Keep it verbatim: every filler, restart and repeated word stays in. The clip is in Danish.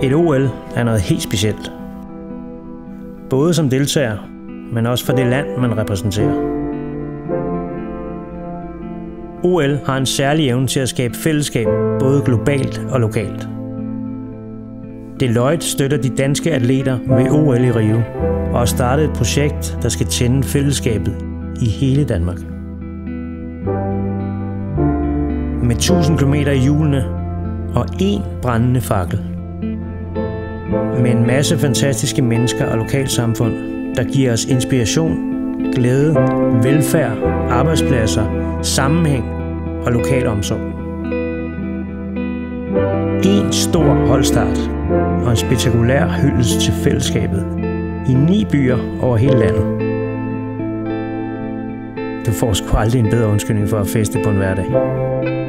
Et O L er noget helt specielt. Både som deltager, men også for det land, man repræsenterer. O L har en særlig evne til at skabe fællesskab, både globalt og lokalt. Deloitte støtter de danske atleter ved O L i Rio og har startet et projekt, der skal tænde fællesskabet i hele Danmark. Med tusind kilometer i hjulene og én brændende fakkel. Med en masse fantastiske mennesker og lokalsamfund, der giver os inspiration, glæde, velfærd, arbejdspladser, sammenhæng og lokal omsorg. En stor holdstart og en spektakulær hyldest til fællesskabet i ni byer over hele landet. Du får sgu aldrig en bedre undskyldning for at feste på en hverdag.